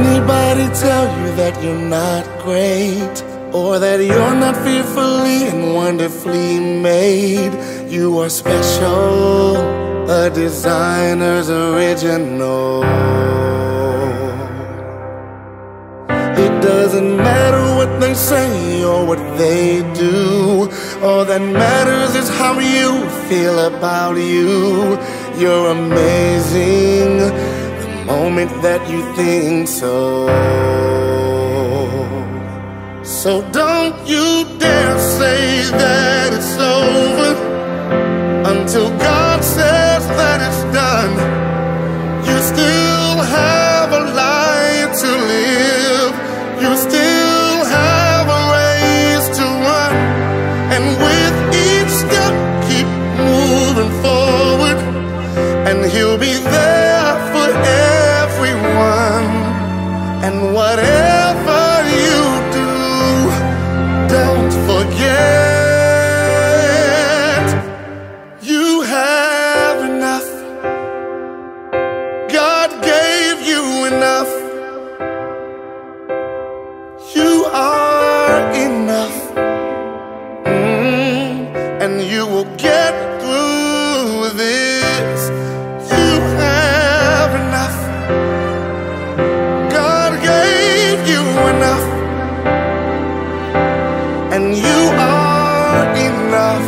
anybody tell you that you're not great, or that you're not fearfully and wonderfully made. You are special, a designer's original. It doesn't matter what they say or what they do. All that matters is how you feel about you. You're amazing the moment that you think so. So don't you dare say that it's over until God says that it's done. You still have a life to live. You still have a race to run. And with each step, keep moving forward. And He'll be there for everyone. And whatever you do, don't forget, you have enough. God gave you enough. You are enough. And you will get through this. You have enough. God gave you enough. And you are enough.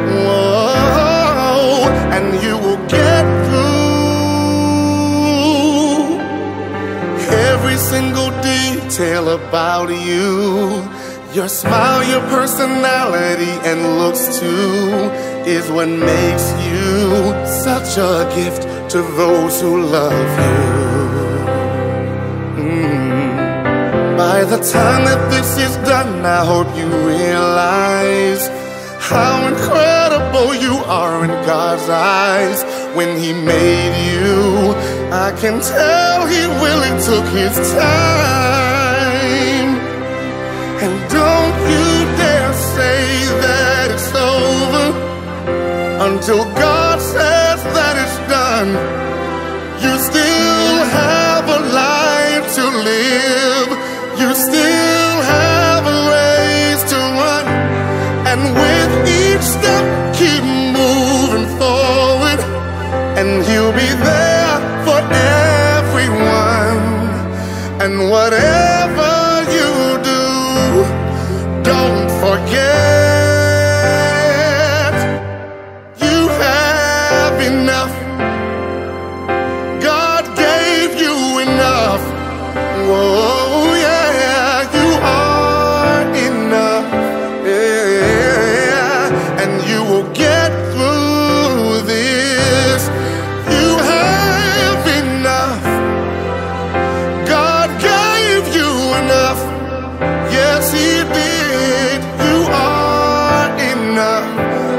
Whoa. And you will get through every single detail about you. Your smile, your personality, and looks too is what makes you such a gift to those who love you. By the time that this is done, I hope you realize how incredible you are in God's eyes. When He made you, I can tell He really took His time. And don't you dare say that it's over until God says that it's done. You still have a life to live. You still have a race to run. And with each step, keep moving forward. And He'll be there for everyone. And whatever you do, don't forget, you have enough. God gave you enough. Whoa, yeah, you are enough. Yeah, and you will get through this. You have enough. God gave you enough. Yes, He did. You are enough.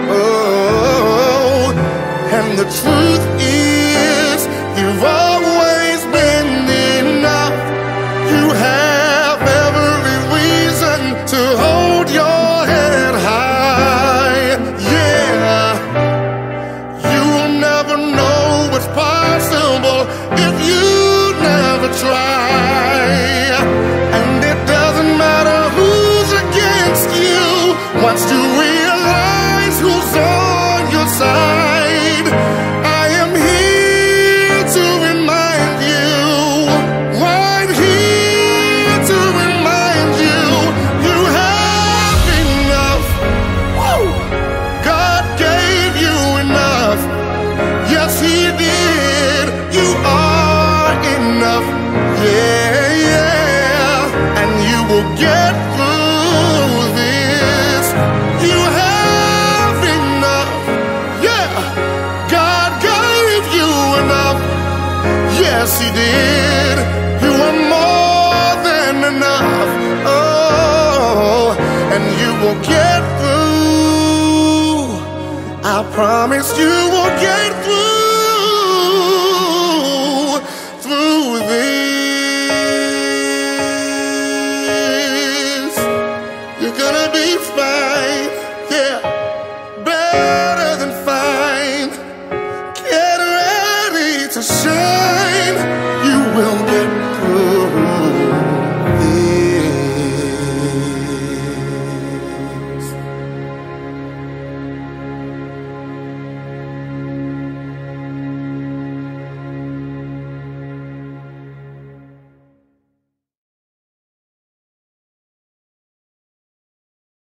Oh, and the truth is, you've always been enough. You have every reason to hold your head high. Yeah, you will never know what's possible if you never try. And it doesn't matter who's against you, once you realize who's on your side. I am here to remind you, right here to remind you, you have enough. Woo! God gave you enough. Yes, He did. You are enough. Yeah, yeah. And you will get through this. You have enough. Yeah. God gave you enough. Yes, He did. You are more than enough. Oh, and you will get through. I promise you will get